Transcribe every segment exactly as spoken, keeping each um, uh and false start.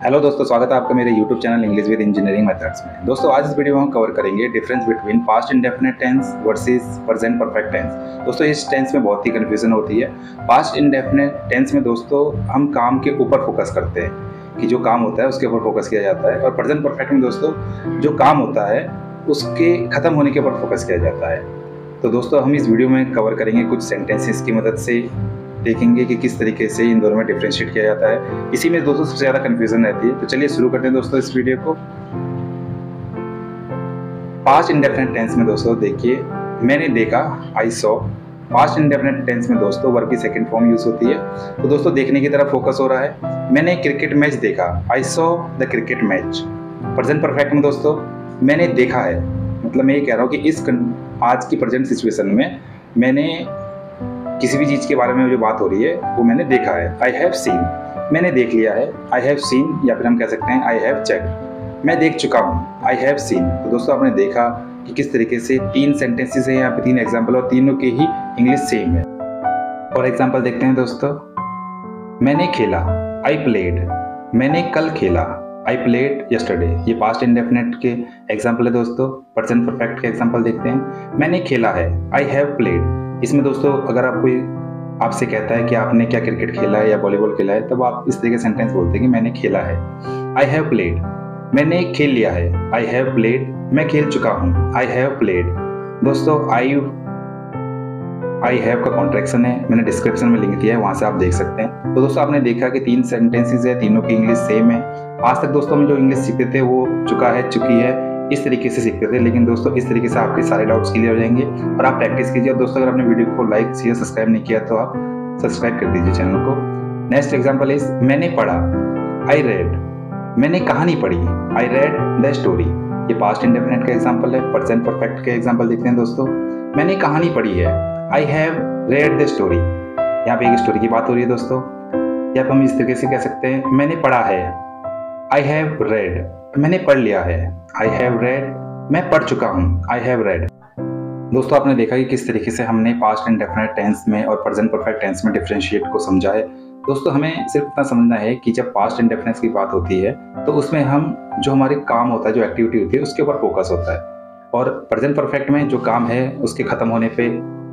Hello दोस्तों, स्वागत है आपका मेरे YouTube channel English with engineering methods में। दोस्तों आज इस वीडियो में हम कवर करेंगे difference between past indefinite tense versus present perfect tense. दोस्तों इस टेंस में बहुत ही कन्फ्यूजन होती है। पास्ट इंडेफिनिट टेंस में दोस्तों हम काम के ऊपर फोकस करते हैं कि जो काम होता है उसके ऊपर फोकस किया जाता है, और प्रेजेंट परफेक्ट में दोस्तों जो काम होता है उसके खत्म होने के ऊपर फोकस किया जाता है। तो दोस्तों हम इस वीडियो में कवर करेंगे कुछ सेंटेंसेस की मदद से, देखेंगे कि किस तरीके से इन दोनों में डिफरेंशिएट किया जाता है। इसी में दोस्तों सबसे ज़्यादा कंफ्यूजन रहती है। तो चलिए शुरू करते हैं दोस्तों इस वीडियो को। पास्ट इंडेफिनिट टेंस में दोस्तों देखिए, मैंने देखा, I saw. Past indefinite tense में दोस्तों वर्ब की सेकंड फॉर्म यूज होती है। तो दोस्तों देखने की तरफ फोकस हो रहा है। मैंने क्रिकेट मैच देखा, I saw the cricket match. Present perfect में दोस्तों मैंने देखा है, मतलब मैं ये कह रहा हूँ कि इस आज की प्रेजेंट सिचुएशन में मैंने किसी भी चीज़ के बारे में जो बात हो रही है वो मैंने देखा है। आई हैव सीन, मैंने देख लिया है। आई हैव सीन, या फिर हम कह सकते हैं आई हैव चेक्ड, मैं देख चुका हूँ। I have seen. तो दोस्तों आपने देखा कि किस तरीके से तीन सेंटेंसेस है यहाँ पे, तीन एग्जाम्पल, और तीनों की ही इंग्लिश सेम है। और एग्जाम्पल देखते हैं दोस्तों। मैंने खेला, आई प्लेड, मैंने कल खेला, आई प्लेड यस्टरडे। ये पास्ट इंडेफिनिट के एग्जाम्पल है दोस्तों। प्रेजेंट परफेक्ट के एग्जाम्पल देखते हैं। मैंने खेला है, आई हैव प्लेड। इसमें दोस्तों अगर आप कोई आपसे कहता है कि आपने क्या क्रिकेट खेला है या वॉलीबॉल खेला है, तब आप इस तरीके से सेंटेंस बोलते हैं कि मैंने खेला है। आई हैव प्लेड, मैंने खेल लिया है। आई हैव प्लेड, मैं खेल चुका हूँ। I have played. दोस्तों आई आई हैव का कॉन्ट्रैक्शन है, मैंने डिस्क्रिप्शन में लिंक दिया है, वहाँ से आप देख सकते हैं। तो दोस्तों आपने देखा कि तीन सेंटेंसेस है, तीनों की इंग्लिश सेम है। आज तक दोस्तों हम जो इंग्लिश सीखते थे वो चुका है, चुकी है, इस तरीके से सीखते थे। लेकिन दोस्तों इस तरीके से आपके सारे डाउट्स क्लियर हो जाएंगे और आप प्रैक्टिस कीजिए। और दोस्तों अगर आपने वीडियो को लाइक शेयर सब्सक्राइब नहीं किया तो आप सब्सक्राइब कर दीजिए चैनल को। नेक्स्ट एग्जांपल इज मैंने पढ़ा, आई रेड, मैंने कहानी पढ़ी, आई रेड द स्टोरी। ये पास्ट इंडेफिनिट का एग्जांपल है। प्रेजेंट परफेक्ट के एग्जांपल देखते हैं दोस्तों। मैंने कहानी पढ़ी है, I have read the story. यहाँ पे एक स्टोरी की बात हो रही है दोस्तों। या हम इस तरीके से कह सकते हैं मैंने पढ़ा है, आई हैव रेड, मैंने पढ़ लिया है। आई हैव रेड, मैं पढ़ चुका हूँ। I have read. दोस्तों आपने देखा कि किस तरीके से हमने पास्ट इंडेफिनिट टेंस में और प्रेजेंट परफेक्ट टेंस में डिफरेंशिएट को समझा है। दोस्तों हमें सिर्फ इतना समझना है कि जब पास्ट इंडेफिनिट की बात होती है तो उसमें हम जो हमारे काम होता है, जो एक्टिविटी होती है, उसके ऊपर फोकस होता है। और प्रेजेंट परफेक्ट में जो काम है उसके खत्म होने पे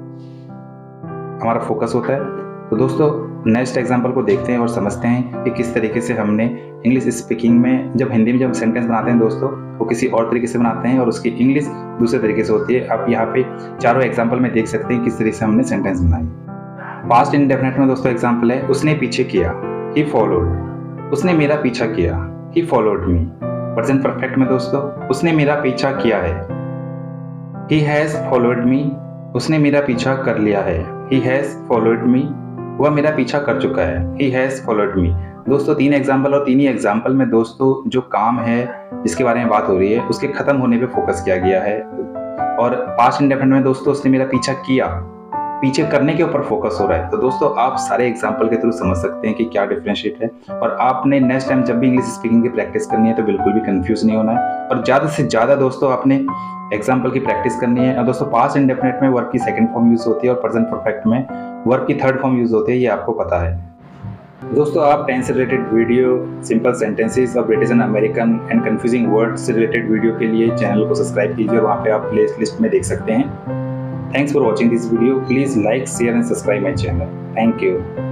हमारा फोकस होता है। तो दोस्तों नेक्स्ट एग्जांपल को देखते हैं और समझते हैं कि किस तरीके से हमने इंग्लिश स्पीकिंग में, जब हिंदी में जब सेंटेंस बनाते हैं दोस्तों, वो किसी और तरीके से बनाते हैं और उसकी इंग्लिश दूसरे तरीके से होती है। आप यहाँ पे चारों एग्जांपल में देख सकते हैं किस तरीके से हमने सेंटेंस बनाई। पास्ट इंडेफिनिट में दोस्तों एग्जांपल है उसने पीछे किया, ही फॉलोड, उसने मेरा पीछा किया, he followed me. Present perfect में दोस्तों उसने मेरा पीछा किया है, ही हैज फॉलोड मी, उसने मेरा पीछा कर लिया है। ही हैज फॉलोड मी, वह मेरा पीछा कर चुका है। He has followed me. दोस्तों तीन एग्जाम्पल, और तीन ही एग्जाम्पल में दोस्तों जो काम है जिसके बारे में बात हो रही है उसके खत्म होने पे फोकस किया गया है। और पास्ट इंडेफिनिट में दोस्तों उसने मेरा पीछा किया, पीछे करने के ऊपर फोकस हो रहा है। तो दोस्तों आप सारे एग्जाम्पल के थ्रू समझ सकते हैं कि क्या डिफरेंशिएट है। और आपने नेक्स्ट टाइम जब भी इंग्लिश स्पीकिंग की प्रैक्टिस करनी है तो बिल्कुल भी कंफ्यूज नहीं होना है। और ज़्यादा से ज़्यादा दोस्तों आपने एग्जाम्पल की प्रैक्टिस करनी है। और दोस्तों पास्ट इंडेफिनिट में वर्ब की सेकंड फॉर्म यूज होती है और प्रेजेंट परफेक्ट में वर्ब की थर्ड फॉर्म यूज होती है, ये आपको पता है। दोस्तों आप टेंस से रिलेटेड वीडियो, सिंपल सेंटेंसेस और British and American and confusing words से रिलेटेड वीडियो के लिए चैनल को सब्सक्राइब कीजिए और वहाँ पे आप प्ले लिस्ट में देख सकते हैं। Thanks for watching this video. Please like share and subscribe my channel. Thank you.